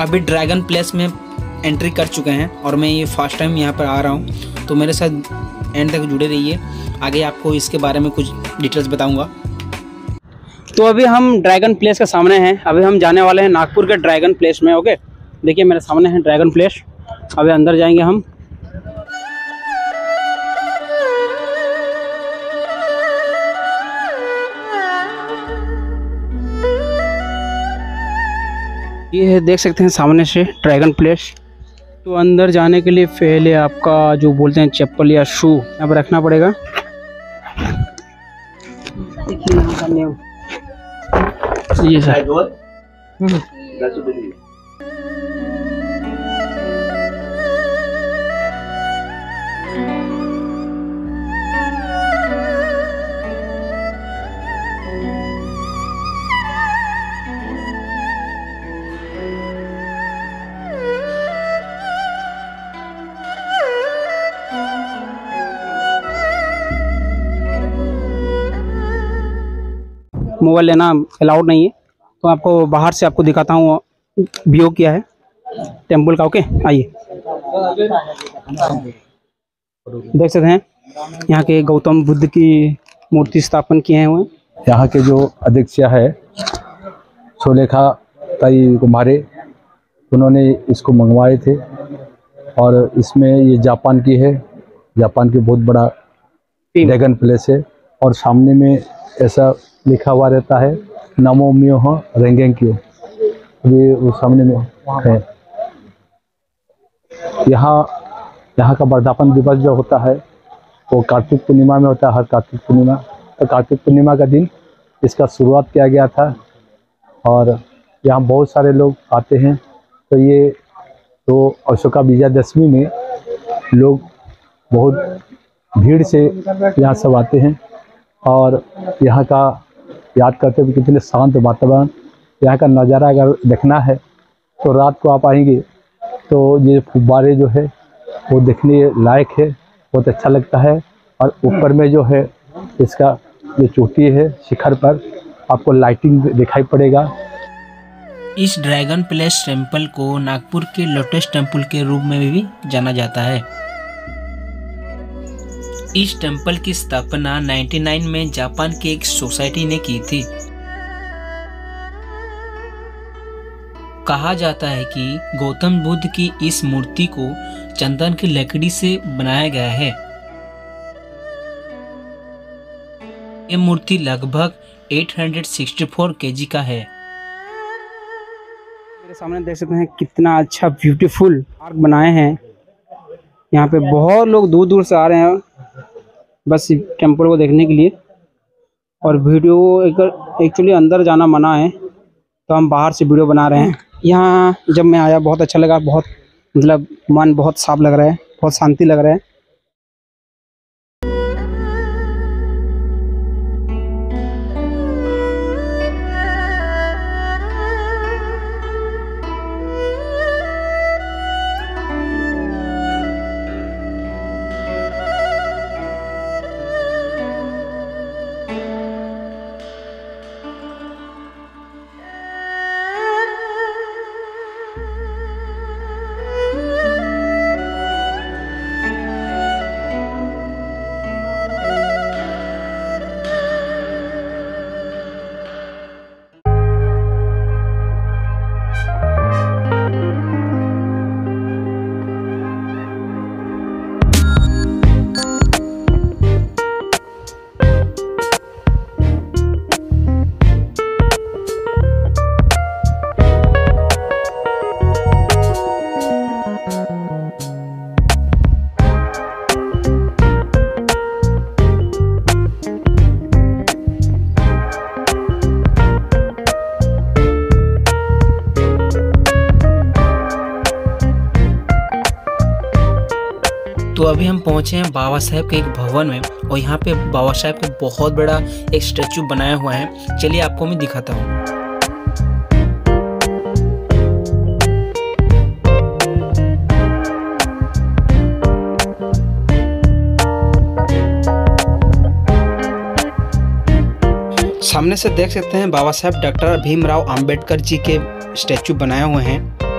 अभी dragon place में entry कर चुके हैं और मैं ये फर्स्ट टाइम यहाँ पर आ रहा हूँ, तो मेरे साथ एंड तक जुड़े रहिए। आगे आपको इसके बारे में कुछ डिटेल्स बताऊँगा। तो अभी हम ड्रैगन प्लेस के सामने हैं। अभी हम जाने वाले हैं नागपुर के ड्रैगन प्लेस में। ओके, देखिए मेरे सामने है ड्रैगन प्लेस। अभी अंदर जाएंगे हम। ये है, देख सकते हैं सामने से ड्रैगन प्लेस। तो अंदर जाने के लिए पहले आपका जो बोलते हैं चप्पल या शू यहाँ पर रखना पड़ेगा। ये सर मोबाइल लेना अलाउड नहीं है, तो आपको बाहर से आपको दिखाता हूँ व्यू क्या है टेम्पल का। ओके, आइए। देख सकते हैं यहाँ के गौतम बुद्ध की मूर्ति स्थापन किए हुए हैं। यहाँ के जो अध्यक्ष है सुलेखा ताई कुमारे, उन्होंने इसको मंगवाए थे और इसमें ये जापान की है। जापान की बहुत बड़ा ड्रैगन प्लेस है और सामने में ऐसा लिखा हुआ रहता है नमो म्योह रेंगेंक्यो, ये वो सामने में है। यहाँ का वर्धापन दिवस जो होता है वो कार्तिक पूर्णिमा में होता है, हर कार्तिक पूर्णिमा। तो कार्तिक पूर्णिमा का दिन इसका शुरुआत किया गया था और यहाँ बहुत सारे लोग आते हैं। तो ये तो अशोका विजयदशमी में लोग बहुत भीड़ से यहाँ सब आते हैं और यहाँ का याद करते हुए कितने शांत वातावरण, यहाँ का नज़ारा अगर देखना है तो रात को आप आएंगे तो ये फुब्बारे जो है वो देखने लायक है, बहुत अच्छा लगता है। और ऊपर में जो है इसका जो चोटी है शिखर पर आपको लाइटिंग दिखाई पड़ेगा। इस ड्रैगन प्लेस टेम्पल को नागपुर के लोटस टेम्पल के रूप में भी जाना जाता है। इस टेम्पल की स्थापना 99 में जापान की एक सोसाइटी ने की थी। कहा जाता है कि गौतम बुद्ध की इस मूर्ति को चंदन की लकड़ी से बनाया गया है। ये मूर्ति लगभग 864 केजी का है। मेरे सामने देख सकते हैं कितना अच्छा ब्यूटीफुल पार्क बनाए हैं। यहाँ पे बहुत लोग दूर दूर से आ रहे हैं बस टेम्पल को देखने के लिए। और वीडियो एक्चुअली अंदर जाना मना है, तो हम बाहर से वीडियो बना रहे हैं। यहाँ जब मैं आया बहुत अच्छा लगा, बहुत मतलब मन बहुत साफ लग रहा है, बहुत शांति लग रहा है। तो अभी हम पहुंचे हैं बाबा साहेब के एक भवन में और यहाँ पे बाबा साहेब का बहुत बड़ा एक स्टैचू बनाया हुआ है। चलिए आपको मैं दिखाता हूँ। सामने से देख सकते हैं बाबा साहेब डॉक्टर भीमराव अंबेडकर जी के स्टैचू बनाए हुए हैं।